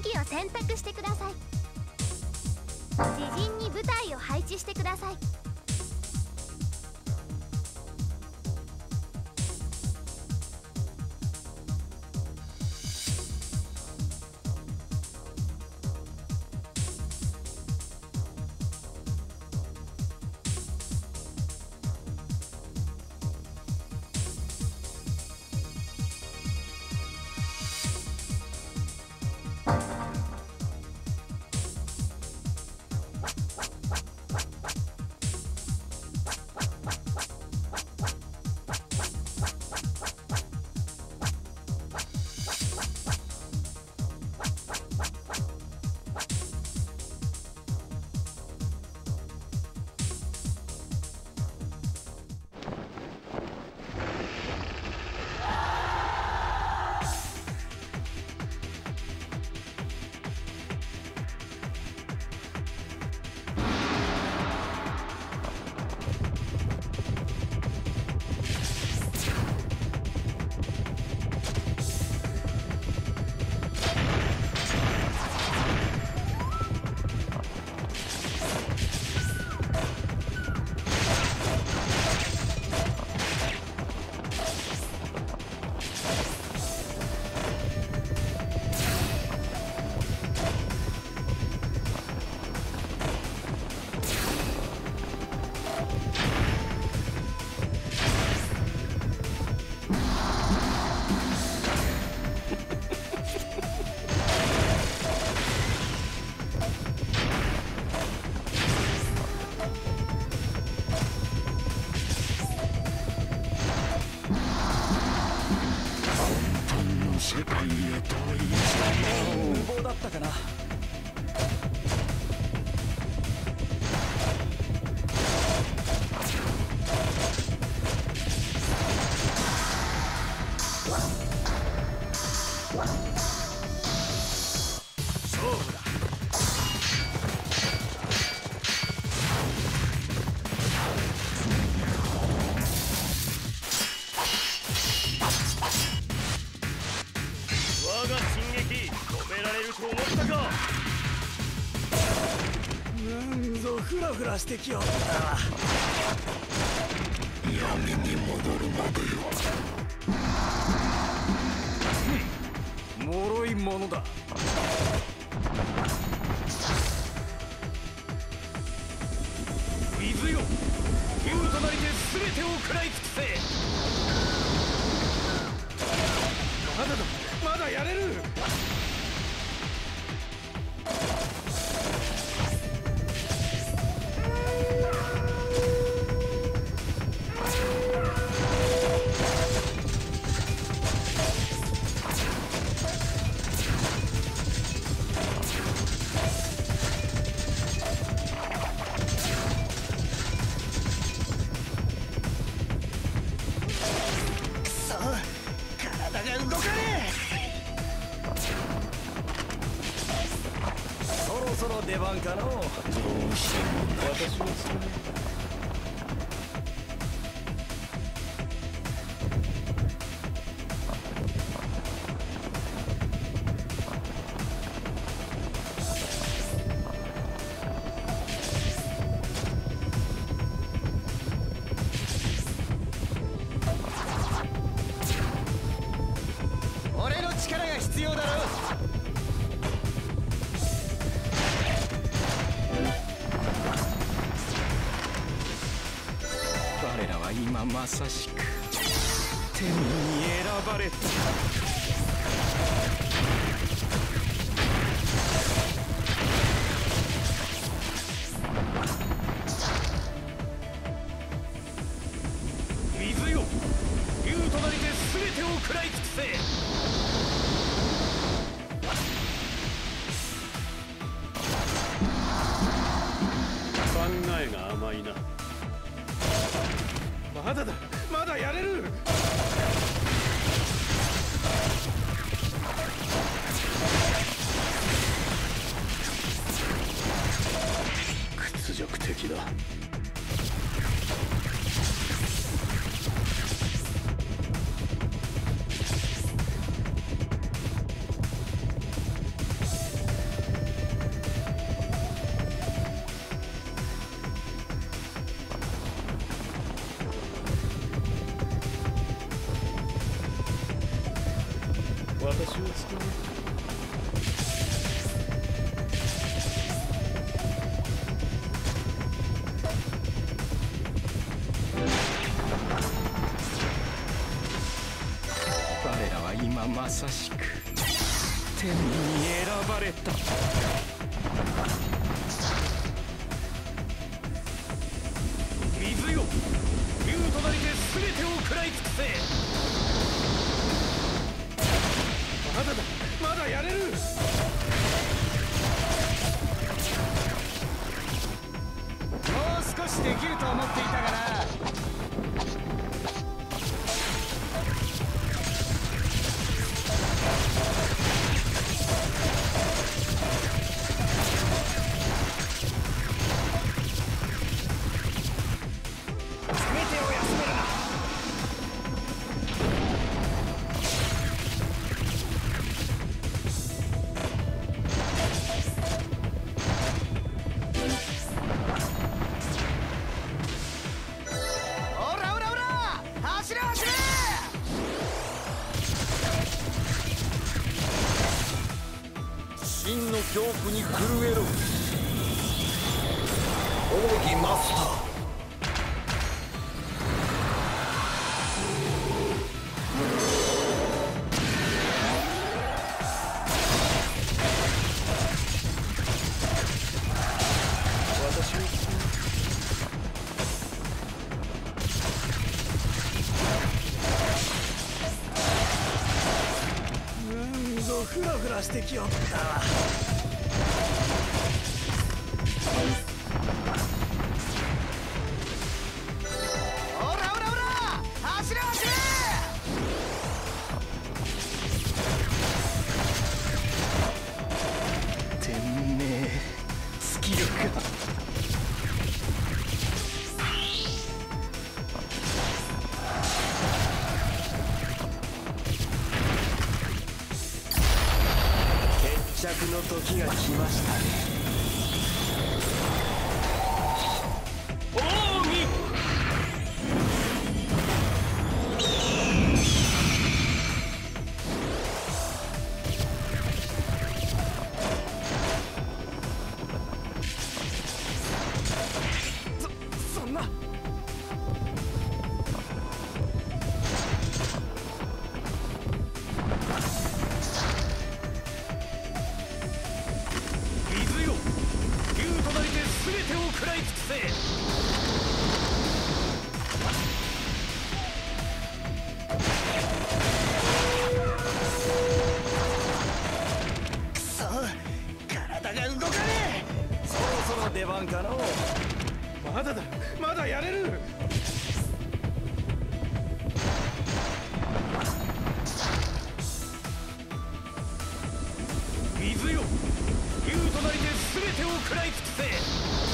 機を選択してください。自陣に部隊を配置してください。 世界へと無謀だったかな。勝負だ。 我が進撃止められると思ったか。 なんぞフラフラしてきよった。闇に戻るまでよ。脆いものだ。水よ、竜となりて全てを食らい尽くせ。まだだ、まだやれる。体が動かねえ。そろそろ出番かの。どうしても私はそれ。俺の力が必要だろ。我らは今まさしく天に選ばれた。水よ、竜となりて全てを食らい尽くせ。考えが甘いな。まだだ、まだやれる。屈辱的だ。 私を使う。 我らは今まさしく天に選ばれた。 水よ、竜となりて全てを食らい尽くせ。まだだ、まだやれる。 もう少しできると思っていたがな。 真の恐怖に震えろ。奥義マスター。 フラフラしてきよったわ。 オラオラオラ、走れ走れ。 天命スキルか。 決着の時が来ましたね。そんな。水よ、竜となりて全てを食らい尽くせ。くそ、体が動かねえ。そろそろ出番かの。まだだ、まだやれる。水よ、竜となりて全てを食らい尽くせ。